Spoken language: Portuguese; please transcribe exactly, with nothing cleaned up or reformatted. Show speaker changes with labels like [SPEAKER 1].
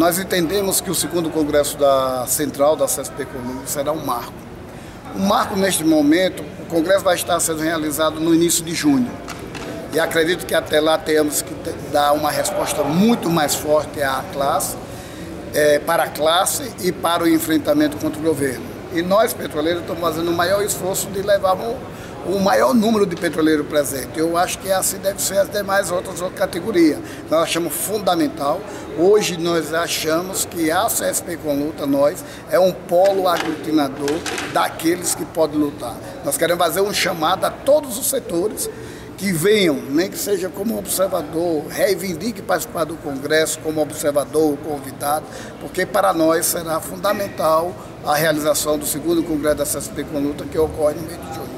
[SPEAKER 1] Nós entendemos que o segundo congresso da Central da C S P Conluta será um marco. Um marco neste momento, o congresso vai estar sendo realizado no início de junho. E acredito que até lá temos que dar uma resposta muito mais forte à classe, é, para a classe e para o enfrentamento contra o governo. E nós, petroleiros, estamos fazendo o maior esforço de levar o, o maior número de petroleiros presentes. Eu acho que assim deve ser as demais outras categorias. Nós achamos fundamental. Hoje nós achamos que a C S P Conluta, nós, é um polo aglutinador daqueles que podem lutar. Nós queremos fazer um chamado a todos os setores que venham, nem que seja como observador, reivindique participar do Congresso como observador, convidado, porque para nós será fundamental a realização do segundo Congresso da C S P Conluta, que ocorre no mês de junho.